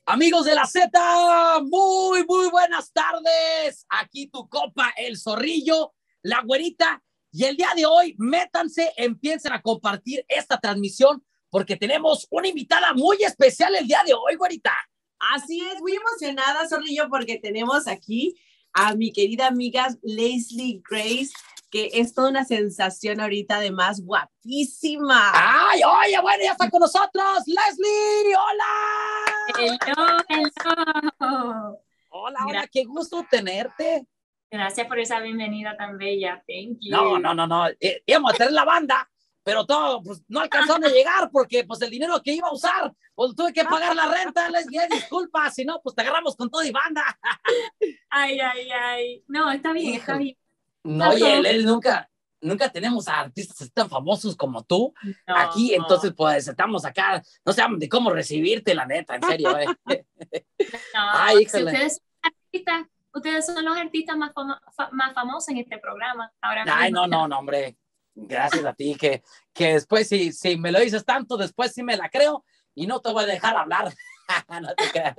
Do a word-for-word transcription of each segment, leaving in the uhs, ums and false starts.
Amigos de la Z, muy, muy buenas tardes. Aquí tu copa, el zorrillo, la güerita. Y el día de hoy, métanse, empiecen a compartir esta transmisión porque tenemos una invitada muy especial el día de hoy, güerita. Así es, muy emocionada, zorrillo, porque tenemos aquí a mi querida amiga Leslie Grace, que es toda una sensación ahorita, además, guapísima. ¡Ay, oye, bueno, ya está con nosotros! ¡Leslie! ¡Hola! Hello, hello. Hola, hola, qué gusto tenerte. Gracias por esa bienvenida tan bella. Thank you. No, no, no, no. Eh, íbamos a tener la banda, pero todo, pues, no alcanzaron a llegar porque, pues, el dinero que iba a usar, pues, tuve que pagar la renta. Les dije, disculpa, si no, pues, te agarramos con todo y banda. Ay, ay, ay. No, está bien, Híjole. está bien. No, oye, Leslie, nunca, nunca tenemos a artistas tan famosos como tú No, aquí, entonces, pues, estamos acá, no sabemos de cómo recibirte, la neta, en serio, eh. no. Ay, Si híjole. ustedes son artistas, ustedes son los artistas más, famo fa más famosos en este programa. Ahora Ay, mismo. no, no, no, hombre. Gracias a ti, que, que después, si, si me lo dices tanto, después sí me la creo y no te voy a dejar hablar. No te creas.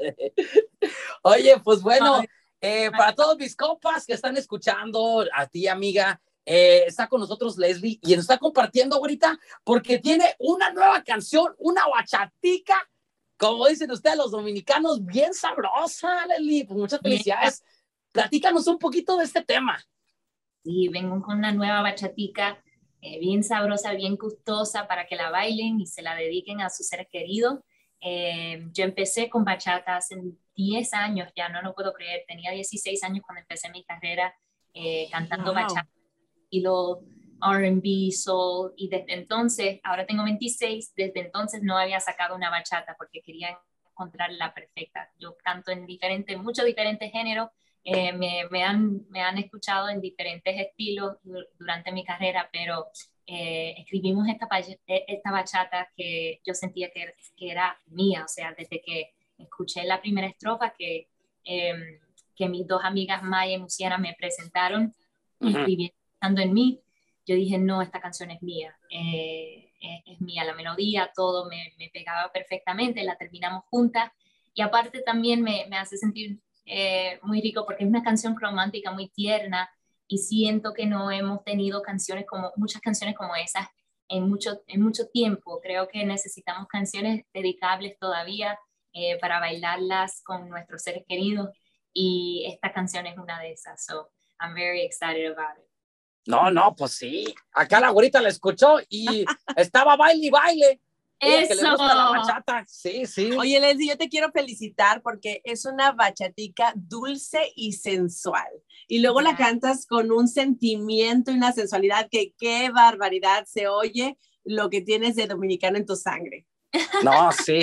Oye, pues bueno, eh, para todos mis compas que están escuchando, a ti, amiga, eh, está con nosotros Leslie y nos está compartiendo ahorita porque tiene una nueva canción, una bachatica, como dicen ustedes los dominicanos, bien sabrosa, Leslie. Pues muchas felicidades. Platícanos un poquito de este tema. Sí, vengo con una nueva bachatica eh, bien sabrosa, bien gustosa para que la bailen y se la dediquen a sus seres queridos. Eh, yo empecé con bachata hace diez años, ya no lo puedo creer. Tenía dieciséis años cuando empecé mi carrera eh, cantando Wow. bachata y lo R and B, soul, y desde entonces, ahora tengo veintiséis, desde entonces no había sacado una bachata porque quería encontrar la perfecta. Yo canto en diferentes, muchos diferentes géneros. Eh, me, me, han, me han escuchado en diferentes estilos durante mi carrera, pero eh, escribimos esta, esta bachata que yo sentía que, que era mía, o sea, desde que escuché la primera estrofa que, eh, que mis dos amigas Maya y Luciana me presentaron, uh-huh. escribiendo pensando en mí, yo dije, no, esta canción es mía, eh, es, es mía, la melodía, todo me, me pegaba perfectamente, la terminamos juntas, y aparte también me, me hace sentir Eh, muy rico porque es una canción romántica muy tierna y siento que no hemos tenido canciones como muchas canciones como esas en mucho, en mucho tiempo. Creo que necesitamos canciones dedicables todavía eh, para bailarlas con nuestros seres queridos y esta canción es una de esas, so I'm very excited about it. No, no, pues sí, acá la güerita la escuchó y estaba baile y baile. Eso. Que le gusta la bachata. Sí, sí. Oye, Leslie, yo te quiero felicitar porque es una bachatica dulce y sensual. Y luego yeah. la cantas con un sentimiento y una sensualidad que qué barbaridad se oye lo que tienes de dominicano en tu sangre. No, sí.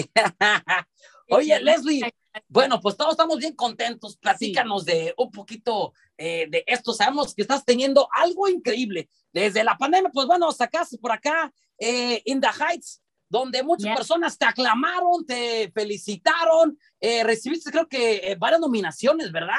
Oye, Leslie, bueno, pues todos estamos bien contentos. Platícanos sí. de un poquito eh, de esto. Sabemos que estás teniendo algo increíble. Desde la pandemia, pues bueno, sacaste por acá eh, In the Heights, donde muchas yeah. personas te aclamaron, te felicitaron, eh, recibiste creo que eh, varias nominaciones, ¿verdad?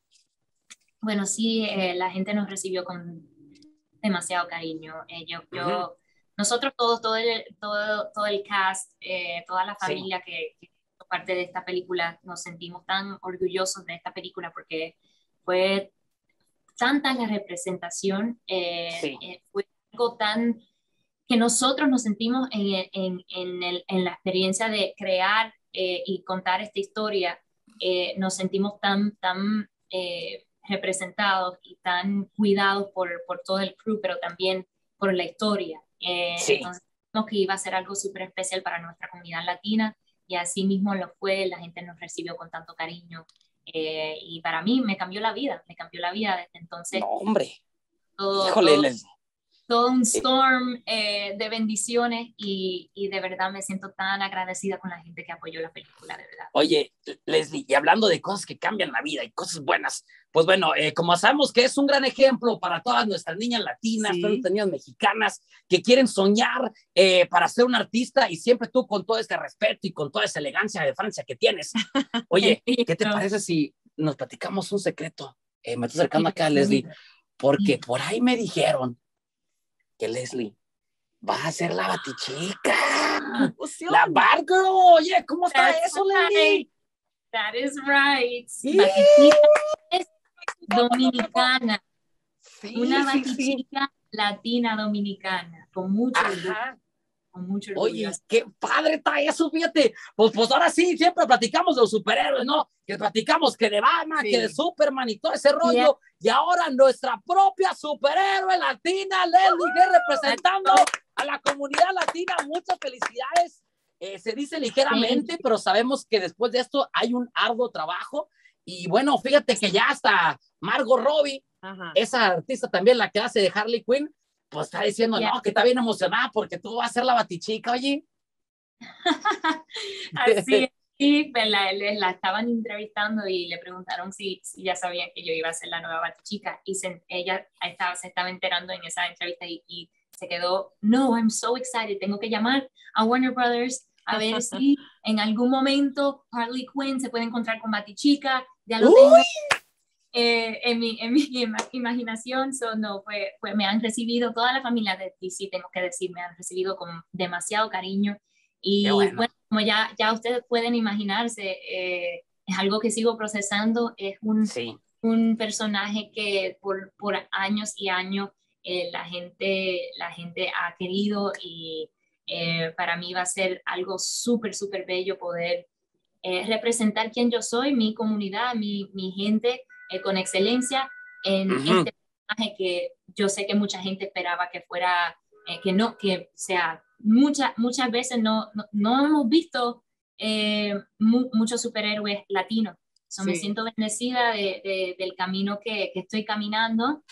Bueno, sí, eh, la gente nos recibió con demasiado cariño. Eh, yo, uh-huh. yo, nosotros todos, todo el, todo, todo el cast, eh, toda la familia sí. que, que fue parte de esta película, nos sentimos tan orgullosos de esta película porque fue tanta la representación, eh, sí. eh, fue algo tan que nosotros nos sentimos en, en, en, el, en la experiencia de crear eh, y contar esta historia, eh, nos sentimos tan, tan eh, representados y tan cuidados por, por todo el crew, pero también por la historia. Eh, sí. Entonces, pensamos que iba a ser algo súper especial para nuestra comunidad latina y así mismo lo fue, la gente nos recibió con tanto cariño eh, y para mí me cambió la vida, me cambió la vida desde entonces. No, hombre. Todo, Híjole, todo, les... todo un storm eh, de bendiciones y, y de verdad me siento tan agradecida con la gente que apoyó la película, de verdad. Oye, Leslie, y hablando de cosas que cambian la vida y cosas buenas, pues bueno, eh, como sabemos que es un gran ejemplo para todas nuestras niñas latinas, sí. todas nuestras niñas mexicanas que quieren soñar eh, para ser un artista y siempre tú con todo este respeto y con toda esa elegancia de Francia que tienes. Oye, ¿qué te parece si nos platicamos un secreto? Eh, me estoy acercando acá, Leslie, porque por ahí me dijeron que Leslie va a ser la Batichica, la Batgirl. Oye, ¿cómo está That's eso, right. Leslie? That is right. Batichica es dominicana. Sí, Una sí, batichica sí. latina dominicana, con mucho orgullo. Ajá. Con mucho orgullo. Oye, qué padre está eso, fíjate. Pues, pues ahora sí, siempre platicamos de los superhéroes, ¿no? Que platicamos que de Batman, Sí. que de Superman y todo ese rollo. Yeah. Y ahora nuestra propia superhéroe latina, Leslie Gay, representando a la comunidad latina. Muchas felicidades. Eh, se dice ligeramente, pero sabemos que después de esto hay un arduo trabajo. Y bueno, fíjate que ya hasta Margot Robbie, Ajá. esa artista también, la que hace de Harley Quinn, pues está diciendo, Yeah. no, que está bien emocionada porque tú vas a ser la batichica, oye. Así es. Sí, pues la, la estaban entrevistando y le preguntaron si, si ya sabían que yo iba a ser la nueva Batichica y se, ella estaba, se estaba enterando en esa entrevista y, y se quedó, no, I'm so excited, tengo que llamar a Warner Brothers a ver si en algún momento Harley Quinn se puede encontrar con Batichica, ya lo tengo eh, en, mi, en mi imaginación, so, no, pues, pues me han recibido, toda la familia de D C, tengo que decir, me han recibido con demasiado cariño. Y bueno. bueno, como ya, ya ustedes pueden imaginarse, eh, es algo que sigo procesando, es un, sí. un personaje que por, por años y años eh, la, gente, la gente ha querido y eh, para mí va a ser algo súper, súper bello poder eh, representar quién yo soy, mi comunidad, mi, mi gente eh, con excelencia en uh-huh. este personaje que yo sé que mucha gente esperaba que fuera, eh, que no, que sea, mucha, muchas veces no, no, no hemos visto eh, mu muchos superhéroes latinos. So, sí. Me siento bendecida de, de, del camino que, que estoy caminando.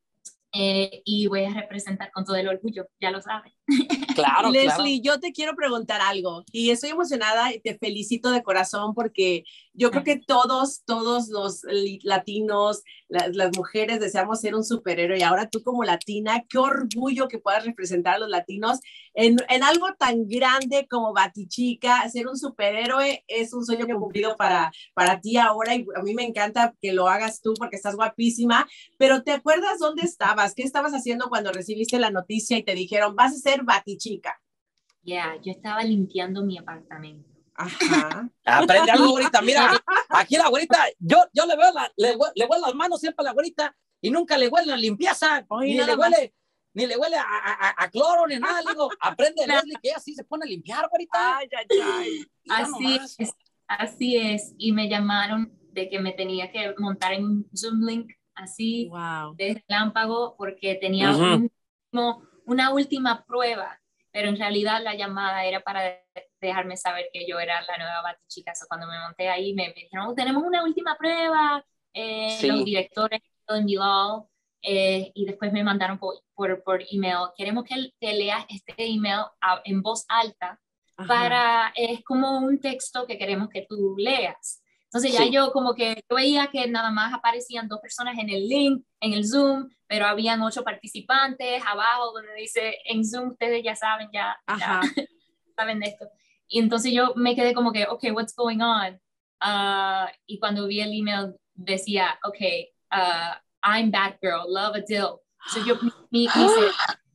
Eh, y voy a representar con todo el orgullo, ya lo saben. Claro, Leslie, claro. Yo te quiero preguntar algo y estoy emocionada y te felicito de corazón porque yo creo que todos, todos los latinos, las, las mujeres deseamos ser un superhéroe y ahora tú como latina, qué orgullo que puedas representar a los latinos en, en algo tan grande como Batichica. Ser un superhéroe es un sueño cumplido para, para ti ahora y a mí me encanta que lo hagas tú porque estás guapísima, pero ¿te acuerdas dónde estabas? ¿Qué estabas haciendo cuando recibiste la noticia y te dijeron, vas a ser Batichica? Ya, yeah, yo estaba limpiando mi apartamento. Ajá. Aprende algo, güerita. Mira, aquí la güerita, yo, yo le veo la, le, le huele las manos siempre a la güerita y nunca le huele la limpieza, Oye, ni, le huele, ni le huele a, a, a cloro ni nada. Le digo, aprende, Leslie, que ella sí se pone a limpiar, güerita. Ay, ay, ay. Así es, así es. Y me llamaron de que me tenía que montar en un Zoom link así wow. de relámpago porque tenía uh-huh. un, como una última prueba, pero en realidad la llamada era para dejarme saber que yo era la nueva Batichica. So, cuando me monté ahí me, me dijeron, oh, tenemos una última prueba, eh, sí. Los directores en Bilal, eh, y después me mandaron por, por, por email, queremos que te leas este email a, en voz alta. Ajá. Para, es como un texto que queremos que tú leas. Entonces ya sí. yo como que yo veía que nada más aparecían dos personas en el link, en el Zoom, pero habían ocho participantes abajo donde dice en Zoom, ustedes ya saben, ya, ya saben de esto. Y entonces yo me quedé como que, ok, what's going on? Uh, y cuando vi el email decía, ok, uh, I'm Batgirl, love a deal. So yo me, me, me hice,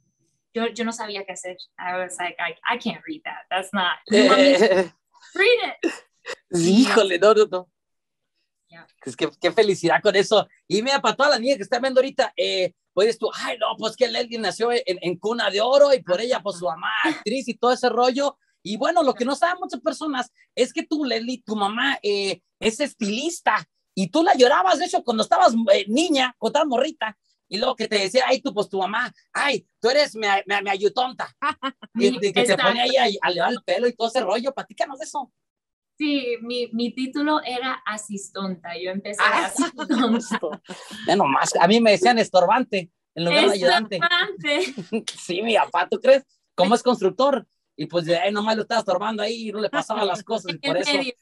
yo, yo no sabía qué hacer. I was like, I, I can't read that. That's not, you want me to read it. Híjole, no, no, no. Yeah. Es que qué felicidad con eso. Y mira, para todas las niñas que están viendo ahorita, eh, pues tú, ay, no, pues que Leslie nació en, en cuna de oro y por ella, pues su mamá, actriz y todo ese rollo. Y bueno, lo que no saben muchas personas es que tú, Leslie, tu mamá eh, es estilista y tú la llorabas, de hecho, cuando estabas eh, niña, cuando estabas morrita. Y luego que te decía, ay, tú, pues tu mamá, ay, tú eres mi, mi, mi ayutonta. Y que, que te pone ahí a, a levar el pelo y todo ese rollo. Platícanos de eso. Sí, mi, mi título era asistonta. Yo empecé ah, asistonta. Ya nomás, a mí me decían estorbante en lugar de ayudante. Estorbante. Sí, mi papá, ¿tú crees? Como es constructor. Y pues ay, nomás lo estaba estorbando ahí y no le pasaba las cosas. Y por eso. Medio.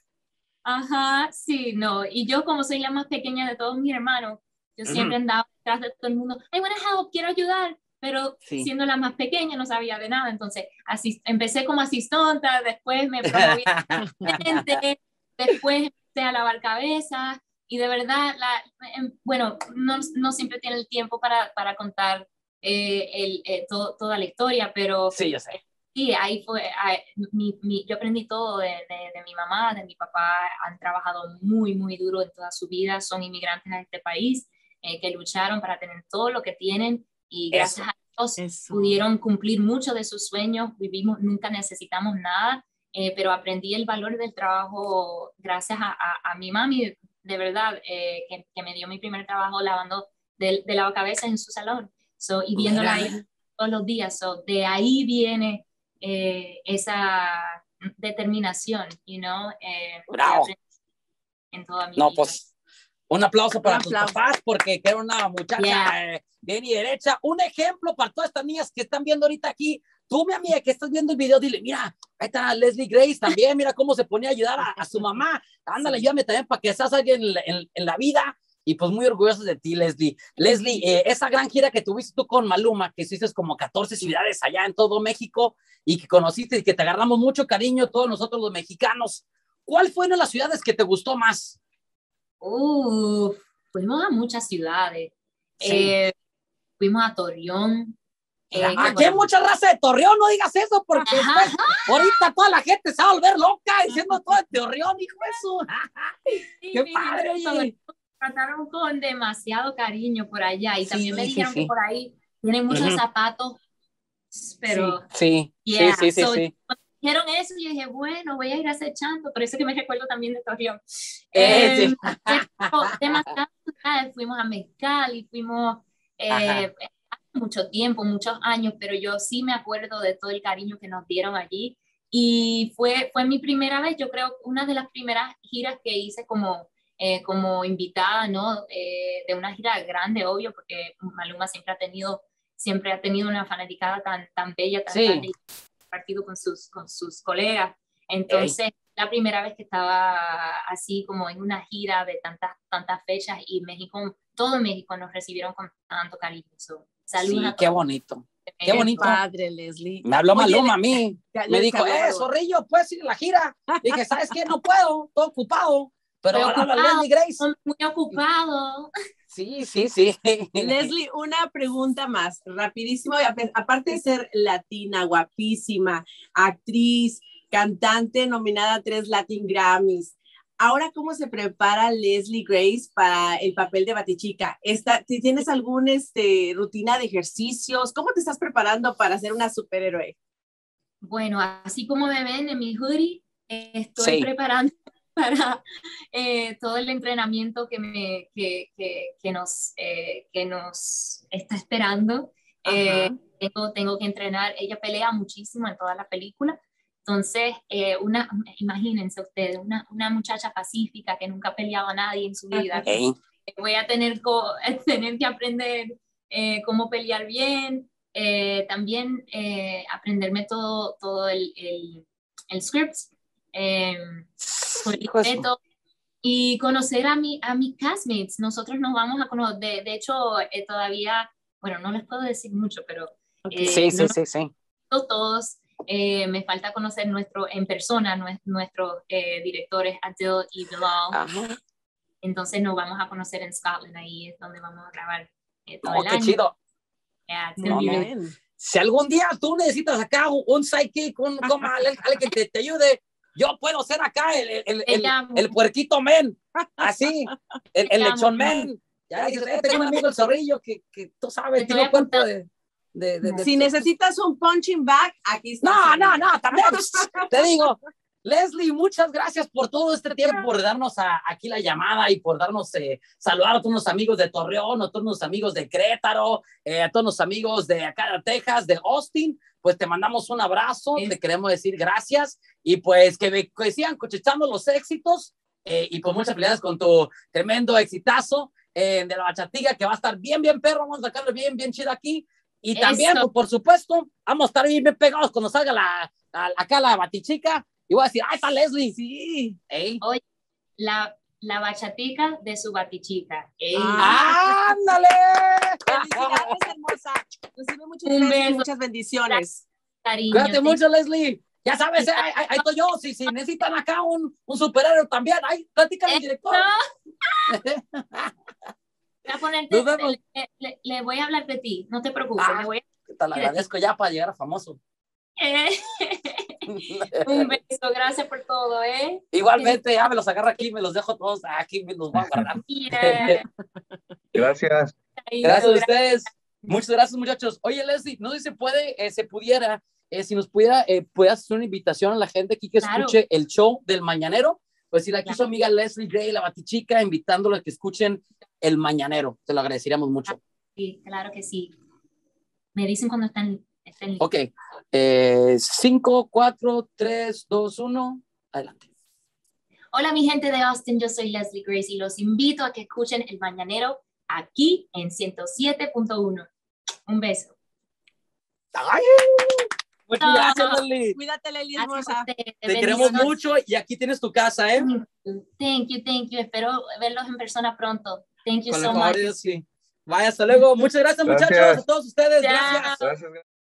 Ajá, sí, no. Y yo como soy la más pequeña de todos mis hermanos, yo siempre uh-huh. andaba detrás de todo el mundo. I want to help, quiero ayudar. Pero sí. siendo la más pequeña no sabía de nada, entonces asist empecé como asistonta, después me promoví asistente, después empecé a lavar cabezas y de verdad, la, bueno, no, no siempre tiene el tiempo para, para contar eh, el, eh, to, toda la historia, pero sí, yo sé. sí, ahí fue, ahí, mi, mi, yo aprendí todo de, de, de mi mamá, de mi papá. Han trabajado muy, muy duro en toda su vida, son inmigrantes a este país, eh, que lucharon para tener todo lo que tienen y gracias Eso. a Dios Eso. pudieron cumplir muchos de sus sueños. Vivimos, nunca necesitamos nada, eh, pero aprendí el valor del trabajo gracias a, a, a mi mami, de verdad, eh, que, que me dio mi primer trabajo lavando de, de lavacabezas en su salón, so, y viéndola ahí todos los días. So, de ahí viene eh, esa determinación, you know, eh, Bravo. en toda mi no, vida. Pues un aplauso para Un tus aplauso. papás, porque era una muchacha Yeah. eh, bien y derecha. Un ejemplo para todas estas niñas que están viendo ahorita aquí. Tú, mi amiga, que estás viendo el video, dile, mira, ahí está Leslie Grace también, mira cómo se ponía a ayudar a, a su mamá. Ándale, Sí. ayúdame también para que seas alguien en, en, en la vida. Y pues muy orgullosos de ti, Leslie. Leslie, eh, esa gran gira que tuviste tú con Maluma, que hiciste como catorce ciudades allá en todo México y que conociste y que te agarramos mucho cariño todos nosotros los mexicanos. ¿Cuál fue una de las ciudades que te gustó más? Uh, fuimos a muchas ciudades. Sí. Eh, fuimos a Torreón. Eh, Aquí hay mucha raza de Torreón, no digas eso, porque después, ahorita toda la gente se va a volver loca diciendo todo de Torreón, hijo de su. Sí, ¡Qué sí, padre, oye! trataron con demasiado cariño por allá y Sí, también me sí, dijeron sí. que por ahí tienen muchos Ujú. zapatos, pero Sí, yeah. sí, sí, sí, So, sí. cuando dijeron eso, yo dije, bueno, voy a ir acechando, por eso que me recuerdo también de Torreón. Eh, Eh, sí. demasiado ciudades, fuimos a Mexicali, fuimos eh, hace mucho tiempo, muchos años, pero yo sí me acuerdo de todo el cariño que nos dieron allí y fue, fue mi primera vez, yo creo, una de las primeras giras que hice como, eh, como invitada, ¿no? Eh, de una gira grande, obvio, porque Maluma siempre ha tenido, siempre ha tenido una fanaticada tan, tan bella, tan Sí. grande, partido con sus, con sus colegas. Entonces, Ey. la primera vez que estaba así como en una gira de tantas, tantas fechas y México, todo México nos recibieron con tanto cariño. So, saludos Sí, a qué todos. bonito. Qué Qué bonito. padre, Leslie. Me habló Oye, Maluma a mí. ya- ya Me te dijo, habló eh, Maluma. Zorrillo, ¿puedes ir a la gira? Dije, ¿sabes qué? No puedo, estoy ocupado. Pero Estoy ahora habla ocupado, Leslie Grace. muy ocupado. Sí, sí, sí. Leslie, una pregunta más, rapidísimo. y ape- Aparte de ser latina, guapísima, actriz, cantante, nominada a tres Latin Grammys, ahora, ¿cómo se prepara Leslie Grace para el papel de Batichica? ¿Está, ¿Tienes alguna este, rutina de ejercicios? ¿Cómo te estás preparando para ser una superhéroe? Bueno, así como me ven en mi hoodie, eh, estoy Sí. preparando para eh, todo el entrenamiento que, me, que, que, que, nos, eh, que nos está esperando. Eh, tengo, tengo que entrenar. Ella pelea muchísimo en toda la película. Entonces, eh, una, imagínense ustedes, una, una muchacha pacífica que nunca ha peleado a nadie en su vida. Hey. Voy a tener, co tener que aprender eh, cómo pelear bien. Eh, también eh, aprenderme todo, todo el, el, el script, eh, el libreto, y conocer a, mi, a mis castmates. Nosotros nos vamos a conocer, de, de hecho, eh, todavía, bueno, no les puedo decir mucho, pero okay. eh, sí, sí, no sí, sí. todos, eh, me falta conocer nuestro, en persona nuestros, nuestros eh, directores, Adil y Bilal. Ajá. Entonces nos vamos a conocer en Scotland, ahí es donde vamos a grabar eh, todo oh, el qué año. chido. Yeah, No, no. Si algún día tú necesitas acá un, un sidekick, un coma, alguien que te, te ayude, yo puedo ser acá el, el, el, el, el puerquito men, así, el, el lechón men. Ya dices, eh, tengo un amigo el zorrillo que, que tú sabes, tiene un cuerpo de... De, de, de, si de, necesitas un punching bag, aquí está. No, no, no, también te digo, Leslie, muchas gracias por todo este tiempo, por darnos a, aquí la llamada y por darnos, eh, saludar a todos los amigos de Torreón, a todos los amigos de Querétaro, eh, a todos los amigos de acá de Texas, de Austin. Pues te mandamos un abrazo, sí. Te queremos decir gracias y pues que, que sigan cosechando los éxitos eh, y pues muchas felicidades con tu tremendo exitazo eh, de la bachatiga, que va a estar bien, bien perro, vamos a sacarlo bien, bien chido aquí. Y también, pues, por supuesto, vamos a estar bien, bien pegados cuando salga la, la, acá la Batichica. Y voy a decir, ¡ay, está Leslie! Sí. Ey. Oye, la, la bachatica de su Batichica. ¡Ah! ¡Ándale! ¡Felicidades, hermosa! Recibe muchos besos y muchas bendiciones. Cariño, Cuídate mucho, Leslie. Ya sabes, eh, ahí, ahí, ahí estoy yo. Si, si necesitan acá un, un superhéroe también, ahí, platícale al director. Voy a ponerte, le, le, le voy a hablar de ti, no te preocupes. Ah, le voy a... te lo agradezco ya para llegar a famoso. Eh, un beso, gracias por todo, ¿eh? Igualmente, ya me los agarro aquí, me los dejo todos aquí, me los voy a guardar. Yeah. Gracias. Gracias a ustedes. Muchas gracias, muchachos. Oye, Leslie, no sé si se puede, eh, se pudiera, eh, si nos pudiera, eh, puedas hacer una invitación a la gente aquí que Claro. escuche el show del Mañanero. Pues si la quiso Claro. amiga Leslie Gray, la Batichica, invitándola a que escuchen el Mañanero. Te lo agradeceríamos mucho. Sí, claro que sí. Me dicen cuando están, estén listos. Ok. Eh, cinco, cuatro, tres, dos, uno. Adelante. Hola, mi gente de Austin, yo soy Leslie Grace y los invito a que escuchen El Mañanero aquí en ciento siete punto uno. Un beso. ¡Ay! Muchas gracias, Leslie. Cuídate, Leslie, Gracias a hermosa. ustedes. Te queremos Bendiciones. mucho y aquí tienes tu casa, ¿eh? Thank you, thank you. Espero verlos en persona pronto. Thank you Con so el favor much. de Dios, sí. Vaya, hasta luego. Muchas gracias, muchachos, Gracias. a todos ustedes. Chao. Gracias. Gracias.